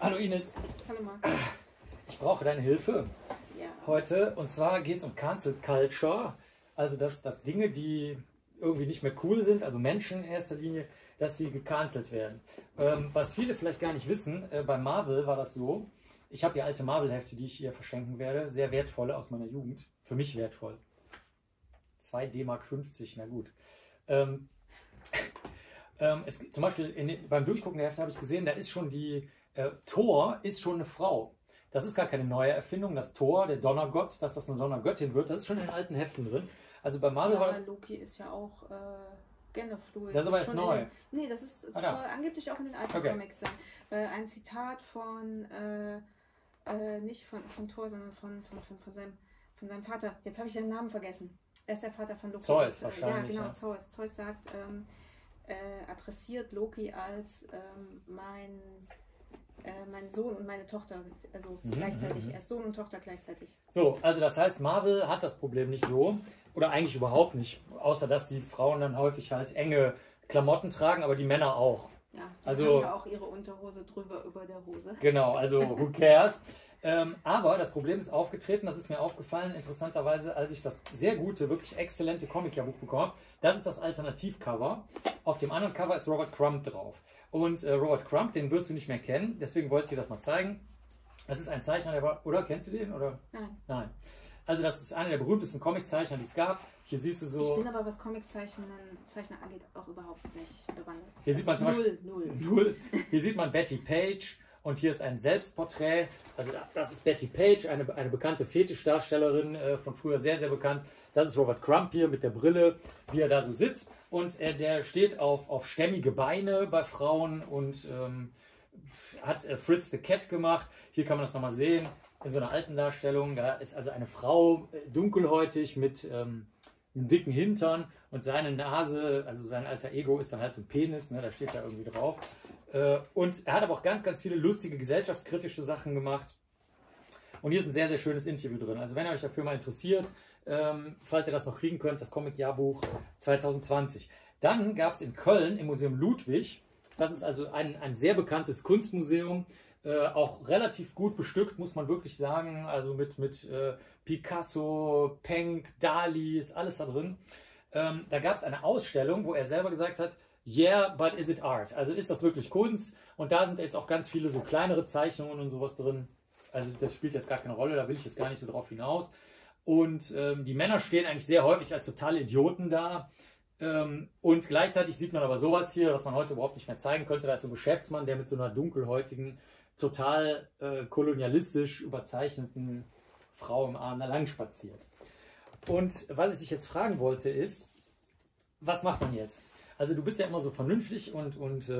Hallo Ines, Hallo Marc. ich brauche deine Hilfe Ja. heute. Und zwar geht es um Cancel Culture. Also dass Dinge, die irgendwie nicht mehr cool sind, also Menschen in erster Linie, dass sie gecancelt werden. Was viele vielleicht gar nicht wissen, bei Marvel war das so. Ich habe hier alte Marvel-Hefte, die ich hier verschenken werde. Sehr wertvolle aus meiner Jugend. Für mich wertvoll. 2 D-Mark 50, na gut. Zum Beispiel beim Durchgucken der Hefte habe ich gesehen, da ist schon Thor ist schon eine Frau. Das ist gar keine neue Erfindung, dass Thor, der Donnergott, dass das eine Donnergöttin wird, das ist schon in den alten Heften drin. Also bei Marvel war das... Loki ist ja auch genderfluid. Das ist aber jetzt neu. Nee, das ist, es ja. soll angeblich auch in den alten Comics sein. Ein Zitat von, nicht von Thor, sondern von seinem Vater. Jetzt habe ich den Namen vergessen. Er ist der Vater von Loki. Zeus wahrscheinlich. Ja, genau, Zeus. Zeus sagt, adressiert Loki als mein Sohn und meine Tochter, also gleichzeitig, er ist Sohn und Tochter gleichzeitig. So, also das heißt, Marvel hat das Problem nicht so, oder eigentlich überhaupt nicht, außer dass die Frauen dann häufig halt enge Klamotten tragen, aber die Männer auch. Ja, die haben ja auch ihre Unterhose drüber über der Hose. Genau, also who cares? Aber das Problem ist aufgetreten, das ist mir aufgefallen, interessanterweise, als ich das sehr gute, wirklich exzellente Comic-Jahrbuch bekommen habe. Das ist das Alternativcover. Auf dem anderen Cover ist Robert Crumb drauf. Und Robert Crumb, den wirst du nicht mehr kennen, deswegen wollte ich dir das mal zeigen. Das ist ein Zeichner, der war, oder? Kennst du den? Oder? Nein. Nein. Also das ist einer der berühmtesten Comiczeichner, die es gab. Hier siehst du so... Ich bin aber, was Comiczeichner angeht, auch überhaupt nicht bewandert. Hier sieht man zum Beispiel... Null. Hier sieht man Betty Page. Und hier ist ein Selbstporträt. Also das ist Betty Page, eine bekannte Fetischdarstellerin von früher, sehr, sehr bekannt. Das ist Robert Crumb hier mit der Brille, wie er da so sitzt. Und der steht auf stämmige Beine bei Frauen und hat Fritz the Cat gemacht. Hier kann man das nochmal sehen, in so einer alten Darstellung. Da ist also eine Frau, dunkelhäutig, mit einem dicken Hintern. Und seine Nase, also sein alter Ego, ist dann halt so ein Penis, ne? Da steht da irgendwie drauf. Und er hat aber auch ganz, ganz viele lustige gesellschaftskritische Sachen gemacht. Und hier ist ein sehr, sehr schönes Interview drin. Also wenn ihr euch dafür mal interessiert, falls ihr das noch kriegen könnt, das Comic-Jahrbuch 2020. Dann gab es in Köln im Museum Ludwig, das ist also ein sehr bekanntes Kunstmuseum, auch relativ gut bestückt, muss man wirklich sagen. Also mit Picasso, Penck, Dali, ist alles da drin. Da gab es eine Ausstellung, wo er selber gesagt hat, yeah, but is it art? Also ist das wirklich Kunst? Und da sind jetzt auch ganz viele so kleinere Zeichnungen und sowas drin. Also das spielt jetzt gar keine Rolle, da will ich jetzt gar nicht so drauf hinaus. Und die Männer stehen eigentlich sehr häufig als totale Idioten da. Und gleichzeitig sieht man aber sowas hier, was man heute überhaupt nicht mehr zeigen könnte. Da ist so ein Geschäftsmann, der mit so einer dunkelhäutigen, total kolonialistisch überzeichneten Frau im Arm da lang spaziert. Und was ich dich jetzt fragen wollte ist, was macht man jetzt? Also du bist ja immer so vernünftig und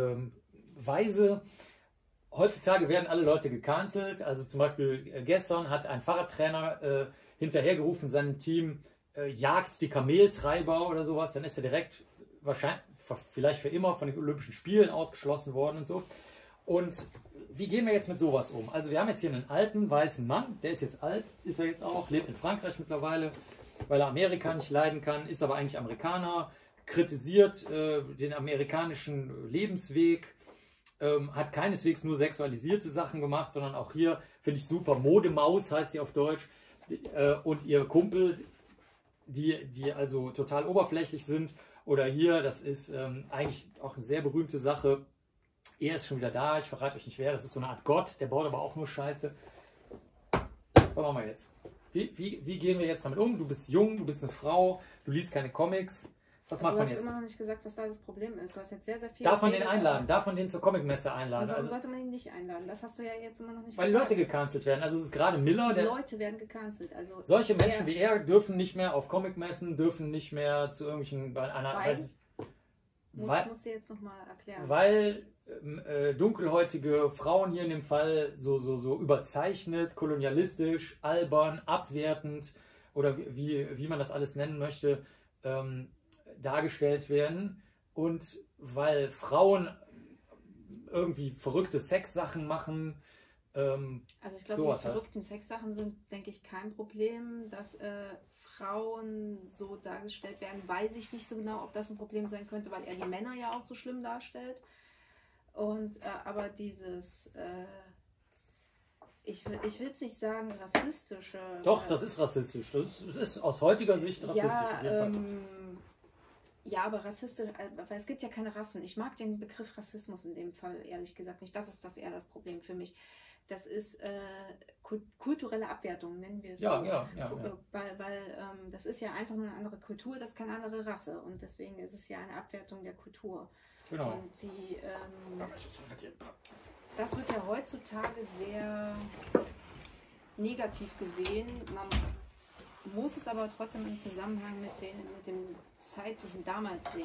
weise. Heutzutage werden alle Leute gecancelt. Also zum Beispiel gestern hat ein Fahrradtrainer hinterhergerufen seinem Team, jagt die Kameltreiber oder sowas. Dann ist er direkt wahrscheinlich, vielleicht für immer von den Olympischen Spielen ausgeschlossen worden und so. Und wie gehen wir jetzt mit sowas um? Also wir haben jetzt hier einen alten, weißen Mann, der ist jetzt alt, ist er jetzt auch, lebt in Frankreich mittlerweile, weil er Amerika nicht leiden kann, ist aber eigentlich Amerikaner, kritisiert den amerikanischen Lebensweg, hat keineswegs nur sexualisierte Sachen gemacht, sondern auch hier, finde ich super, Modemaus heißt sie auf Deutsch, und ihr Kumpel, die also total oberflächlich sind, oder hier, das ist eigentlich auch eine sehr berühmte Sache, er ist schon wieder da, ich verrate euch nicht wer, das ist so eine Art Gott, der baut aber auch nur Scheiße. Was machen wir jetzt? Wie gehen wir jetzt damit um? Du bist jung, du bist eine Frau, du liest keine Comics. Was macht man jetzt? Du hast immer noch nicht gesagt, was da das Problem ist. Du hast jetzt sehr, sehr viel. Darf man den einladen? Darf man den zur Comicmesse einladen? Warum sollte man ihn nicht einladen? Das hast du ja jetzt immer noch nicht gesagt. Weil die Leute gecancelt werden. Also es ist gerade Miller. Die Leute werden gecancelt. Also solche Menschen wie er dürfen nicht mehr auf Comicmessen, dürfen nicht mehr zu irgendwelchen... Musst du jetzt nochmal erklären. Weil dunkelhäutige Frauen hier in dem Fall so überzeichnet, kolonialistisch, albern, abwertend oder wie man das alles nennen möchte, dargestellt werden, und weil Frauen irgendwie verrückte Sexsachen machen. Also ich glaube, die verrückten Sexsachen sind, denke ich, kein Problem, dass Frauen so dargestellt werden. Weiß ich nicht so genau, ob das ein Problem sein könnte, weil er die Männer ja auch so schlimm darstellt. Und aber dieses ich will es nicht sagen, rassistische. Doch, das ist rassistisch. Das ist aus heutiger Sicht rassistisch. Ja, aber rassistisch, weil es gibt ja keine Rassen. Ich mag den Begriff Rassismus in dem Fall ehrlich gesagt nicht. Das ist eher das Problem für mich. Das ist kulturelle Abwertung, nennen wir es so. Ja. Weil das ist ja einfach nur eine andere Kultur, das ist keine andere Rasse. Und deswegen ist es ja eine Abwertung der Kultur. Genau. Und das wird ja heutzutage sehr negativ gesehen. Man muss es aber trotzdem im Zusammenhang mit dem zeitlichen damals sehen.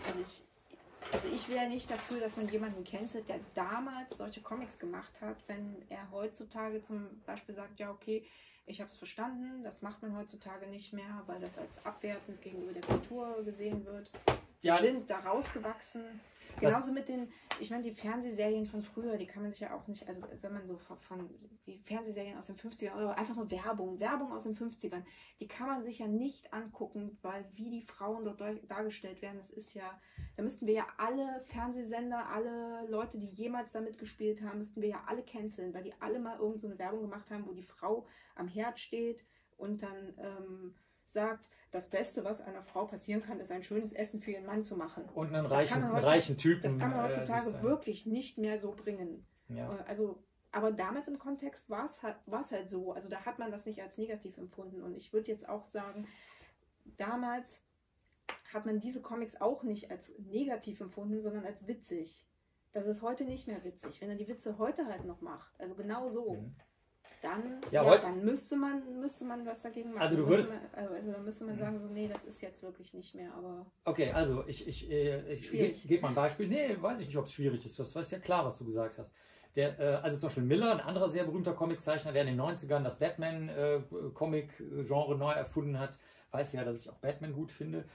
Also ich wäre nicht dafür, dass man jemanden cancelt, der damals solche Comics gemacht hat, wenn er heutzutage zum Beispiel sagt, ja okay, ich habe es verstanden, das macht man heutzutage nicht mehr, weil das als abwertend gegenüber der Kultur gesehen wird. Ja. Sind da rausgewachsen. Genauso mit ich meine, die Fernsehserien von früher, die kann man sich ja auch nicht, also wenn man so von die Fernsehserien aus den 50ern oder einfach nur Werbung aus den 50ern, die kann man sich ja nicht angucken, weil wie die Frauen dort dargestellt werden, das ist ja, da müssten wir ja alle Fernsehsender, alle Leute, die jemals da mitgespielt haben, müssten wir ja alle canceln, weil die alle mal irgend so eine Werbung gemacht haben, wo die Frau am Herd steht und dann sagt, das Beste, was einer Frau passieren kann, ist ein schönes Essen für ihren Mann zu machen. Und einen reichen Typen. Das kann man heutzutage wirklich nicht mehr so bringen. Ja. Also, aber damals im Kontext war es halt so. Also da hat man das nicht als negativ empfunden. Und ich würde jetzt auch sagen, damals hat man diese Comics auch nicht als negativ empfunden, sondern als witzig. Das ist heute nicht mehr witzig. Wenn er die Witze heute halt noch macht, also genau so. Dann müsste man was dagegen machen. Also dann müsste man sagen, so, nee, das ist jetzt wirklich nicht mehr, aber... Okay, also ich gebe mal ein Beispiel. Nee, weiß ich nicht, ob es schwierig ist. Das ist ja klar, was du gesagt hast. Also zum Beispiel Miller, ein anderer sehr berühmter Comiczeichner, der in den 90ern das Batman-Comic-Genre neu erfunden hat, weiß ja, dass ich auch Batman gut finde.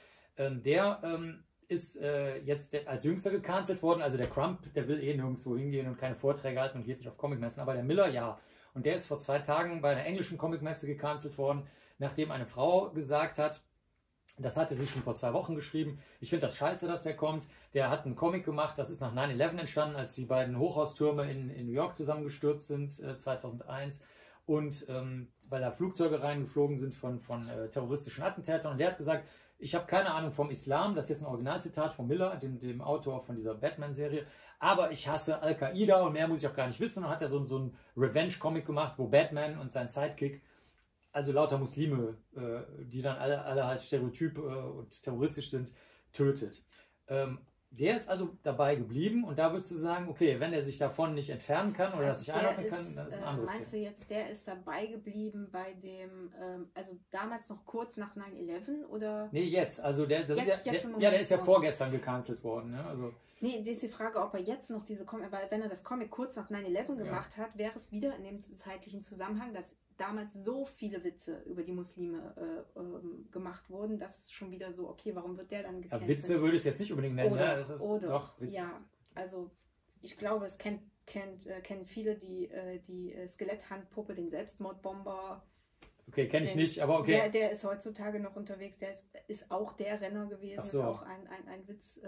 Der ist jetzt als Jüngster gecancelt worden. Also der Crump, der will nirgendwo hingehen und keine Vorträge halten und geht nicht auf Comicmessen. Aber der Miller, ja. Und der ist vor 2 Tagen bei einer englischen Comicmesse gecancelt worden, nachdem eine Frau gesagt hat, das hatte sie schon vor 2 Wochen geschrieben, ich finde das scheiße, dass der kommt. Der hat einen Comic gemacht, das ist nach 9/11 entstanden, als die beiden Hochhaustürme in New York zusammengestürzt sind, 2001. Und weil da Flugzeuge reingeflogen sind von terroristischen Attentätern. Und der hat gesagt, ich habe keine Ahnung vom Islam, das ist jetzt ein Originalzitat von Miller, dem Autor von dieser Batman-Serie, aber ich hasse Al-Qaida und mehr muss ich auch gar nicht wissen. Und hat er so einen Revenge-Comic gemacht, wo Batman und sein Sidekick, also lauter Muslime, die dann alle halt stereotyp und terroristisch sind, tötet. Der ist also dabei geblieben und da würdest du sagen, okay, wenn er sich davon nicht entfernen kann oder das nicht einordnen kann, dann ist ein anderes Meinst du jetzt, der ist dabei geblieben bei dem, also damals noch kurz nach 9/11 oder? Nee, jetzt. Also der ist ja vorgestern gecancelt worden. Ne? Also nee, die ist die Frage, ob er jetzt noch diese Comic, weil wenn er das Comic kurz nach 9/11 gemacht hat, wäre es wieder in dem zeitlichen Zusammenhang, dass damals so viele Witze über die Muslime gemacht wurden, dass es schon wieder so, okay, warum wird der dann gecancelt? Ja, Witze würde ich es jetzt nicht unbedingt nennen. Oder, ne? Das ist doch, Witze. Ja, also ich glaube, es kennen viele die Skeletthandpuppe, den Selbstmordbomber. Okay, kenne ich nicht, aber okay. Der ist heutzutage noch unterwegs, der ist auch der Renner gewesen, so. Ist auch ein Witz.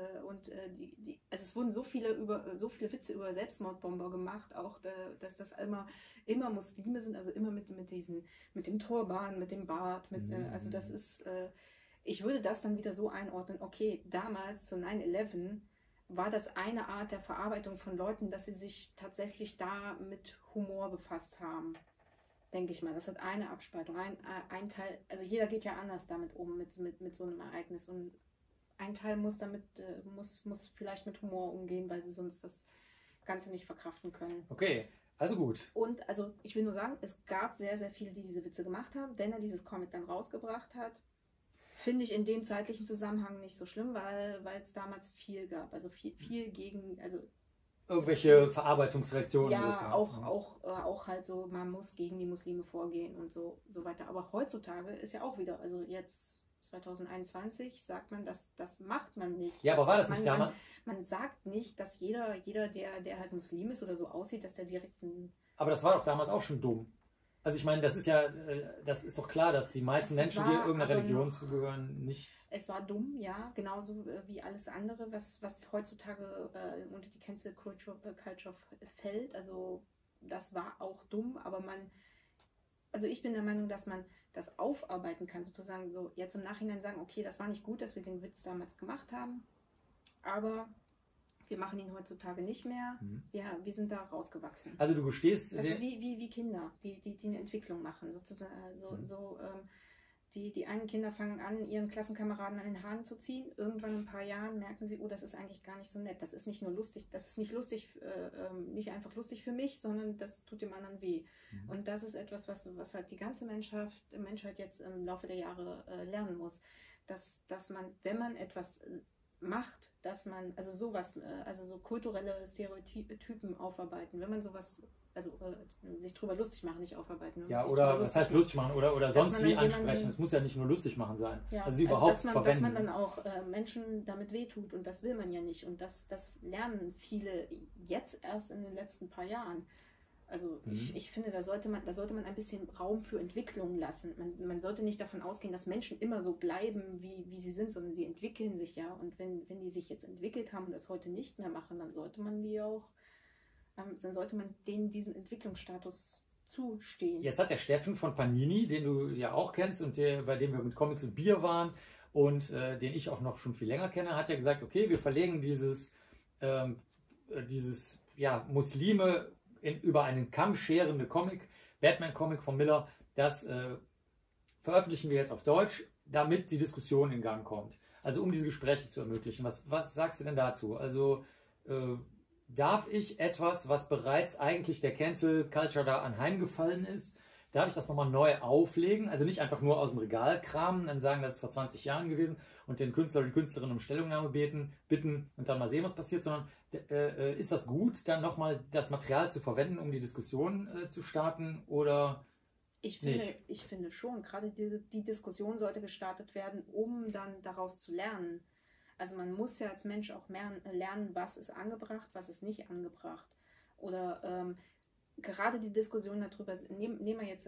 Also es wurden so viele Witze über Selbstmordbomber gemacht, auch dass das immer Muslime sind, also immer mit dem Turban, mit dem Bart, also das ist, ich würde das dann wieder so einordnen, okay, damals zu 9/11 war das eine Art der Verarbeitung von Leuten, dass sie sich tatsächlich da mit Humor befasst haben. Denke ich mal. Das hat eine Abspaltung. Ein Teil, also jeder geht ja anders damit um, mit so einem Ereignis. Und ein Teil muss vielleicht mit Humor umgehen, weil sie sonst das Ganze nicht verkraften können. Okay, also gut. Und also ich will nur sagen, es gab sehr, sehr viele, die diese Witze gemacht haben. Wenn er dieses Comic dann rausgebracht hat, finde ich in dem zeitlichen Zusammenhang nicht so schlimm, weil es damals viel gab. Also viel gegen, also irgendwelche Verarbeitungsreaktionen. Ja, auch halt so, man muss gegen die Muslime vorgehen und so weiter. Aber heutzutage ist ja auch wieder, also jetzt 2021 sagt man, das macht man nicht. Ja, aber war das nicht damals? Man sagt nicht, dass jeder der halt Muslim ist oder so aussieht, dass der direkt ein... Aber das war doch damals auch schon dumm. Also ich meine, das ist doch klar, dass die meisten Menschen, die irgendeiner Religion zugehören, nicht... Es war dumm, ja, genauso wie alles andere, was heutzutage unter die Cancel Culture fällt. Also das war auch dumm, aber also ich bin der Meinung, dass man das aufarbeiten kann, sozusagen so jetzt im Nachhinein sagen, okay, das war nicht gut, dass wir den Witz damals gemacht haben, aber wir machen ihn heutzutage nicht mehr. Wir sind da rausgewachsen. Also du gestehst... Das ist wie Kinder, die eine Entwicklung machen. Sozusagen, die einen Kinder fangen an, ihren Klassenkameraden an den Haaren zu ziehen. Irgendwann in ein paar Jahren merken sie, oh, das ist eigentlich gar nicht so nett. Das ist nicht nur lustig, das ist nicht lustig, nicht einfach lustig für mich, sondern das tut dem anderen weh. Und das ist etwas, was halt die ganze Menschheit jetzt im Laufe der Jahre lernen muss. Dass man, wenn man etwas macht, dass man, also sowas, also so kulturelle Stereotypen aufarbeiten, wenn man sowas, also sich drüber lustig machen, nicht aufarbeiten. Ja, oder was heißt lustig machen oder sonst wie ansprechen. Es muss ja nicht nur lustig machen sein. Ja, also sie überhaupt verwenden. Dass man dann auch Menschen damit wehtut und das will man ja nicht. Und das lernen viele jetzt erst in den letzten paar Jahren. Also ich finde, da sollte man ein bisschen Raum für Entwicklung lassen. Man sollte nicht davon ausgehen, dass Menschen immer so bleiben, wie sie sind, sondern sie entwickeln sich ja. Und wenn die sich jetzt entwickelt haben und das heute nicht mehr machen, dann sollte man denen diesen Entwicklungsstatus zustehen. Jetzt hat der Steffen von Panini, den du ja auch kennst und bei dem wir mit Comics und Bier waren und den ich auch noch schon viel länger kenne, hat ja gesagt, okay, wir verlegen dieses Muslime über einen Kamm scherende Batman-Comic von Miller, das veröffentlichen wir jetzt auf Deutsch, damit die Diskussion in Gang kommt. Also um diese Gespräche zu ermöglichen. Was sagst du denn dazu? Also darf ich etwas, was bereits eigentlich der Cancel Culture da anheimgefallen ist, darf ich das nochmal neu auflegen? Also nicht einfach nur aus dem Regal kramen, dann sagen, das ist vor 20 Jahren gewesen und den Künstler oder die Künstlerin um Stellungnahme bitten und dann mal sehen, was passiert, sondern ist das gut, dann nochmal das Material zu verwenden, um die Diskussion zu starten oder ich finde schon, gerade die Diskussion sollte gestartet werden, um dann daraus zu lernen. Also man muss ja als Mensch auch lernen, was ist angebracht, was ist nicht angebracht. Oder gerade die Diskussion darüber, nehmen wir jetzt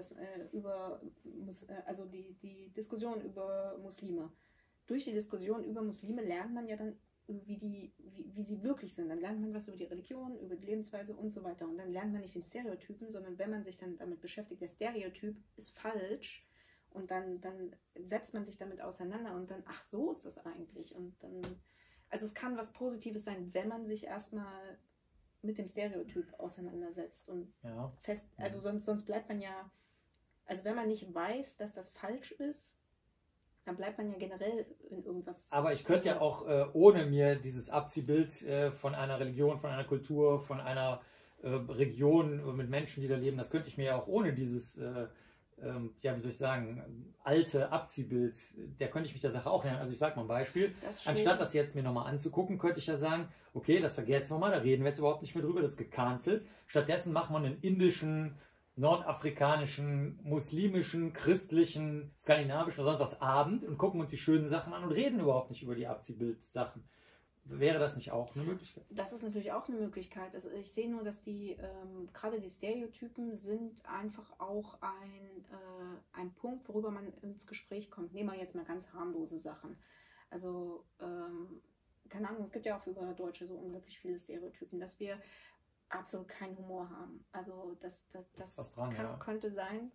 die Diskussion über Muslime. Durch die Diskussion über Muslime lernt man ja dann, wie sie wirklich sind. Dann lernt man was über die Religion, über die Lebensweise und so weiter. Und dann lernt man nicht den Stereotypen, sondern wenn man sich dann damit beschäftigt, der Stereotyp ist falsch und dann setzt man sich damit auseinander und dann, ach so ist das eigentlich. Und dann, also es kann was Positives sein, wenn man sich erstmal mit dem Stereotyp auseinandersetzt und also sonst bleibt man ja, also wenn man nicht weiß, dass das falsch ist, dann bleibt man ja generell in irgendwas. Aber ich könnte ja auch, ohne mir dieses Abziehbild von einer Religion, von einer Kultur, von einer Region mit Menschen, die da leben, das könnte ich mir ja auch ohne dieses, wie soll ich sagen, alte Abziehbild, der könnte ich mich der Sache auch nähern. Also ich sage mal ein Beispiel. Anstatt das jetzt mir nochmal anzugucken, könnte ich ja sagen, okay, das vergessen wir mal, da reden wir jetzt überhaupt nicht mehr drüber, das ist gecancelt. Stattdessen machen wir einen indischen, nordafrikanischen, muslimischen, christlichen, skandinavischen oder sonst was Abend und gucken uns die schönen Sachen an und reden überhaupt nicht über die Abziehbild-Sachen. Wäre das nicht auch eine Möglichkeit? Das ist natürlich auch eine Möglichkeit. Also ich sehe nur, dass gerade die Stereotypen sind einfach auch ein Punkt, worüber man ins Gespräch kommt. Nehmen wir jetzt mal ganz harmlose Sachen. Also, keine Ahnung, es gibt ja auch über Deutsche so unglaublich viele Stereotypen, dass wir absolut keinen Humor haben. Also das könnte sein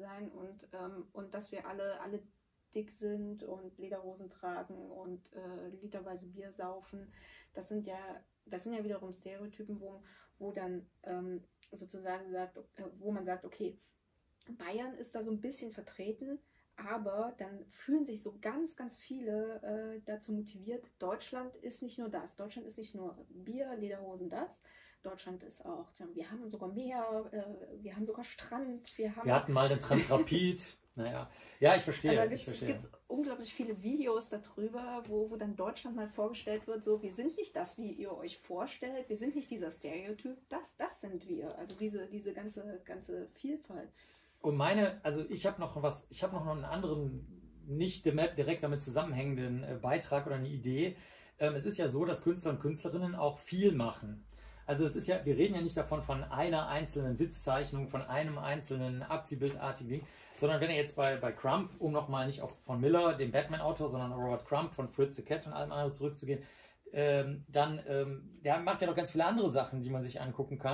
und dass wir alle dick sind und Lederhosen tragen und literweise Bier saufen. Das sind ja wiederum Stereotypen, wo dann sozusagen wo man sagt, okay, Bayern ist da so ein bisschen vertreten, aber dann fühlen sich so ganz, ganz viele dazu motiviert, Deutschland ist nicht nur das. Deutschland ist nicht nur Bier, Lederhosen, das. Deutschland ist auch, wir haben sogar Meer, wir haben sogar Strand. Wir hatten mal den Transrapid. Naja, ja, ich verstehe. Also es gibt unglaublich viele Videos darüber, wo dann Deutschland mal vorgestellt wird, so, wir sind nicht das, wie ihr euch vorstellt, wir sind nicht dieser Stereotyp, das sind wir. Also diese ganze Vielfalt. Und ich habe noch einen anderen, nicht direkt damit zusammenhängenden Beitrag oder eine Idee. Es ist ja so, dass Künstler und Künstlerinnen auch viel machen. Also es ist ja, wir reden ja nicht davon von einer einzelnen Witzzeichnung, von einem einzelnen Abziehbildartigen Ding, sondern wenn ihr jetzt bei Crump, um nochmal nicht von Miller, dem Batman-Autor, sondern Robert Crump von Fritz the Cat und allem anderen zurückzugehen, der macht ja noch ganz viele andere Sachen, die man sich angucken kann.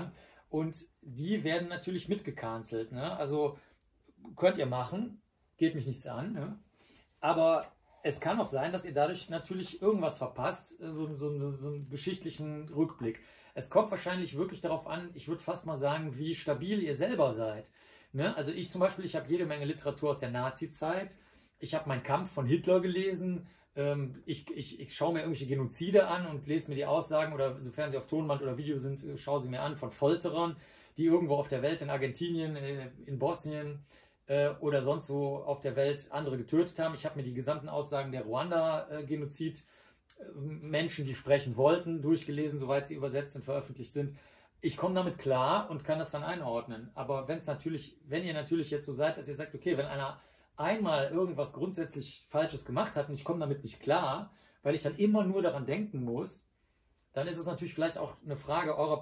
und die werden natürlich mitgecancelt. Ne? Also könnt ihr machen, geht mich nichts an. Ne? Aber es kann auch sein, dass ihr dadurch natürlich irgendwas verpasst, so einen geschichtlichen Rückblick. Es kommt wahrscheinlich wirklich darauf an, ich würde fast mal sagen, wie stabil ihr selber seid. Ne? Also ich zum Beispiel, ich habe jede Menge Literatur aus der Nazi-Zeit. Ich habe Mein Kampf von Hitler gelesen. Ich schaue mir irgendwelche Genozide an und lese mir die Aussagen, oder sofern sie auf Tonband oder Video sind, schaue sie mir an von Folterern, die irgendwo auf der Welt, in Argentinien, in Bosnien oder sonst wo auf der Welt andere getötet haben. Ich habe mir die gesamten Aussagen der Ruanda-Genozid, Menschen, die sprechen wollten, durchgelesen, soweit sie übersetzt und veröffentlicht sind. Ich komme damit klar und kann das dann einordnen. Aber wenn ihr natürlich jetzt so seid, dass ihr sagt, okay, wenn einer einmal irgendwas grundsätzlich Falsches gemacht hat und ich komme damit nicht klar, weil ich dann immer nur daran denken muss, dann ist es natürlich vielleicht auch eine Frage eurer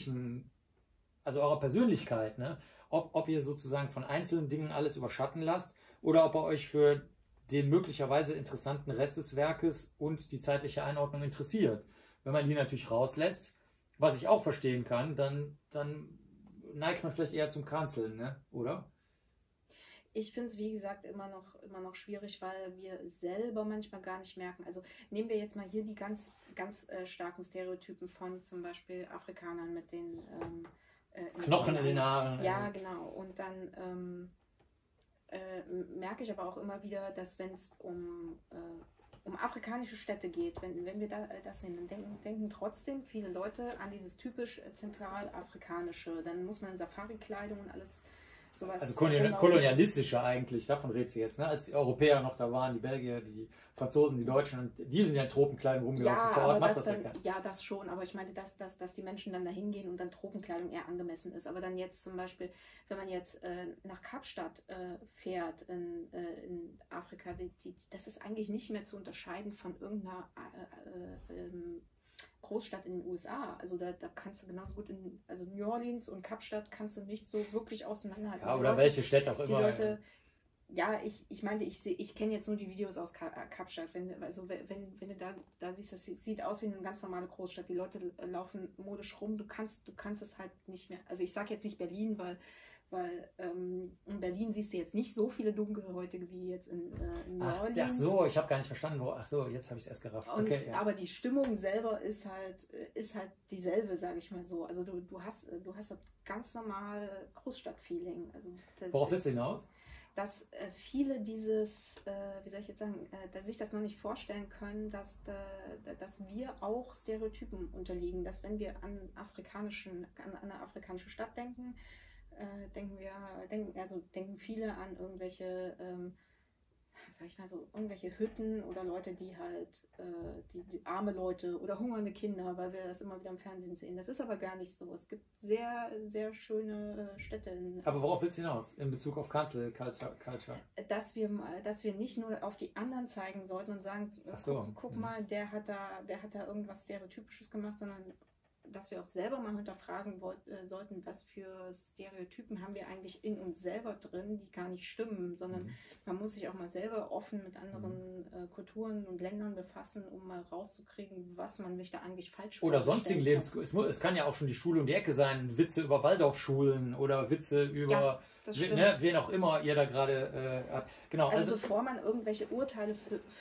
Persönlichkeit, ne? Ob ihr sozusagen von einzelnen Dingen alles überschatten lasst oder ob ihr euch für den möglicherweise interessanten Rest des Werkes und die zeitliche Einordnung interessiert. Wenn man die natürlich rauslässt, was ich auch verstehen kann, dann neigt man vielleicht eher zum Canceln, ne? Oder? Ich finde es, wie gesagt, immer noch schwierig, weil wir selber manchmal gar nicht merken. Also nehmen wir jetzt mal hier die ganz starken Stereotypen von zum Beispiel Afrikanern mit den Knochen in den Haaren. Ja, genau. Und dann merke ich aber auch immer wieder, dass wenn es um afrikanische Städte geht, wenn wir das nehmen, dann denken trotzdem viele Leute an dieses typisch zentralafrikanische. Dann muss man in Safari-Kleidung und alles sowas. Also kolonialistische eigentlich, davon redet sie jetzt, ne? Als die Europäer noch da waren, die Belgier, die Franzosen, die Deutschen, und die sind ja in Tropenkleidung rumgelaufen. Vor Ort macht das ja keiner. Ja, das schon, aber ich meinte, dass die Menschen dann da hingehen und dann Tropenkleidung eher angemessen ist. Aber dann jetzt zum Beispiel, wenn man jetzt nach Kapstadt fährt in Afrika, das ist eigentlich nicht mehr zu unterscheiden von irgendeiner Großstadt in den USA. Also da kannst du genauso gut also New Orleans und Kapstadt kannst du nicht so wirklich auseinanderhalten. Ja, oder Leute, welche Städte auch immer. Die Leute, ja, ich meinte, ich kenne jetzt nur die Videos aus Kapstadt. Wenn du da siehst, das sieht aus wie eine ganz normale Großstadt. Die Leute laufen modisch rum. Du kannst es halt nicht mehr. Also ich sage jetzt nicht Berlin, weil in Berlin siehst du jetzt nicht so viele Dunkelhäutige wie jetzt in New Orleans. Ach so, ich habe gar nicht verstanden, ach so, jetzt habe ich es erst gerafft. Okay, ja. Aber die Stimmung selber ist halt dieselbe, sage ich mal so. Also du hast das ganz normal Großstadtfeeling. Also worauf willst du hinaus? Dass viele dieses, wie soll ich jetzt sagen, dass sich das noch nicht vorstellen können, dass wir auch Stereotypen unterliegen. Dass wenn wir an eine afrikanische Stadt denken, denken viele an irgendwelche, sag ich mal so, irgendwelche Hütten oder Leute, die halt, die arme Leute oder hungernde Kinder, weil wir das immer wieder im Fernsehen sehen. Das ist aber gar nicht so. Es gibt sehr, sehr schöne Städte. Aber worauf willst du hinaus in Bezug auf Cancel Culture? Dass wir nicht nur auf die anderen zeigen sollten und sagen, guck mal, der hat da irgendwas Stereotypisches gemacht, sondern dass wir auch selber mal hinterfragen sollten, was für Stereotypen haben wir eigentlich in uns selber drin, die gar nicht stimmen, sondern man muss sich auch mal selber offen mit anderen Kulturen und Ländern befassen, um mal rauszukriegen, was man sich da eigentlich falsch vorstellt. Oder sonstigen es kann ja auch schon die Schule um die Ecke sein, Witze über Waldorfschulen oder Witze über wen auch immer ihr da gerade habt. Genau, also bevor man irgendwelche Urteile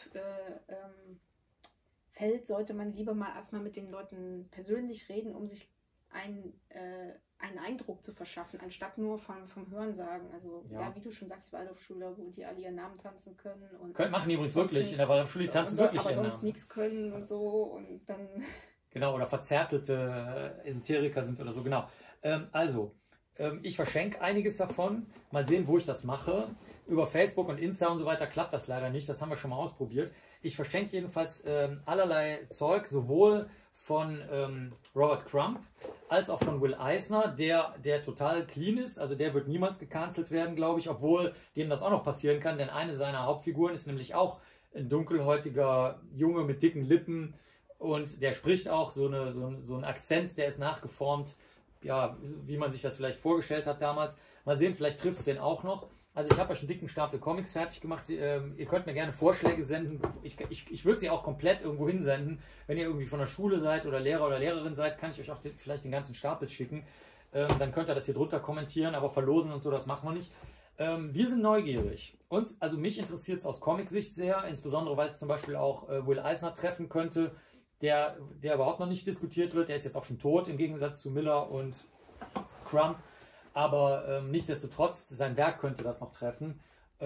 fällt, sollte man lieber mal erstmal mit den Leuten persönlich reden, um sich einen Eindruck zu verschaffen, anstatt nur vom Hörensagen. Also wie du schon sagst, Waldorfschule, wo die alle ihren Namen tanzen können. Machen die übrigens wirklich, in der Waldorfschule tanzen wirklich ihren Namen. Aber sonst nichts können und so und dann... Genau, oder verzärtelte Esoteriker sind oder so, genau. Ich verschenke einiges davon. Mal sehen, wo ich das mache. Über Facebook und Insta und so weiter klappt das leider nicht. Das haben wir schon mal ausprobiert. Ich verschenke jedenfalls allerlei Zeug, sowohl von Robert Crumb als auch von Will Eisner, der total clean ist. Also der wird niemals gecancelt werden, glaube ich, obwohl dem das auch noch passieren kann. Denn eine seiner Hauptfiguren ist nämlich auch ein dunkelhäutiger Junge mit dicken Lippen. Und der spricht auch so einen Akzent, der ist nachgeformt, ja, wie man sich das vielleicht vorgestellt hat damals. Mal sehen, vielleicht trifft es den auch noch. Also ich habe euch einen dicken Stapel Comics fertig gemacht. Ihr könnt mir gerne Vorschläge senden. Ich würde sie auch komplett irgendwo hinsenden. Wenn ihr irgendwie von der Schule seid oder Lehrer oder Lehrerin seid, kann ich euch auch vielleicht den ganzen Stapel schicken. Dann könnt ihr das hier drunter kommentieren, aber verlosen und so, das machen wir nicht. Wir sind neugierig. Also mich interessiert es aus Comic-Sicht sehr, insbesondere weil es zum Beispiel auch Will Eisner treffen könnte, der überhaupt noch nicht diskutiert wird. Der ist jetzt auch schon tot, im Gegensatz zu Miller und Crump. Aber nichtsdestotrotz, sein Werk könnte das noch treffen.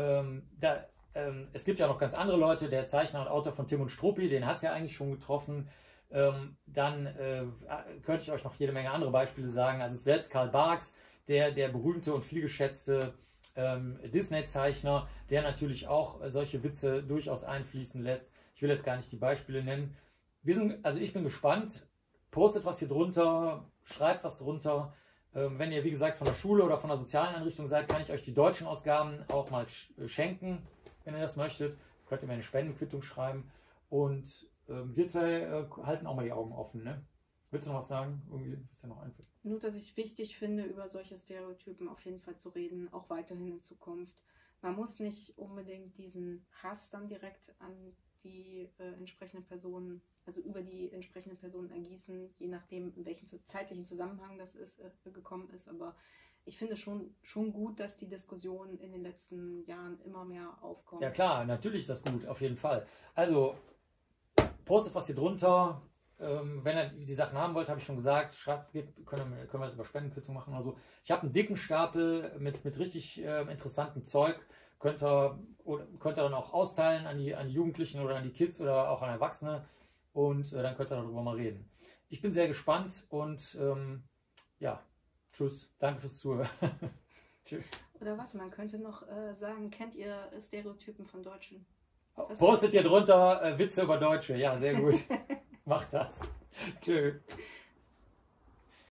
Es gibt ja noch ganz andere Leute, der Zeichner und Autor von Tim und Struppi, den hat es ja eigentlich schon getroffen. Dann könnte ich euch noch jede Menge andere Beispiele sagen. Also selbst Karl Barks, der berühmte und vielgeschätzte Disney-Zeichner, der natürlich auch solche Witze durchaus einfließen lässt. Ich will jetzt gar nicht die Beispiele nennen. Also ich bin gespannt. Postet was hier drunter, schreibt was drunter. Wenn ihr, wie gesagt, von der Schule oder von der sozialen Einrichtung seid, kann ich euch die deutschen Ausgaben auch mal schenken, wenn ihr das möchtet. Könnt ihr mir eine Spendenquittung schreiben. Und wir zwei halten auch mal die Augen offen. Ne? Willst du noch was sagen? Irgendwie ist ja noch einfach. Nur, dass ich wichtig finde, über solche Stereotypen auf jeden Fall zu reden, auch weiterhin in Zukunft. Man muss nicht unbedingt diesen Hass dann direkt an die entsprechenden Personen, also über die entsprechenden Personen ergießen, je nachdem, in welchem zeitlichen Zusammenhang das gekommen ist. Aber ich finde schon gut, dass die Diskussion in den letzten Jahren immer mehr aufkommt. Ja klar, natürlich ist das gut, auf jeden Fall. Also postet was hier drunter. Wenn ihr die Sachen haben wollt, habe ich schon gesagt, schreibt, können wir das über Spendenquittung machen oder so. Ich habe einen dicken Stapel mit richtig interessantem Zeug. Könnt ihr dann auch austeilen an die Jugendlichen oder an die Kids oder auch an Erwachsene. Und dann könnt ihr darüber mal reden. Ich bin sehr gespannt und ja, tschüss. Danke fürs Zuhören. Tschüss. Oder warte, man könnte noch sagen, kennt ihr Stereotypen von Deutschen? Postet hier drunter Witze über Deutsche. Ja, sehr gut. Macht das. Tschüss.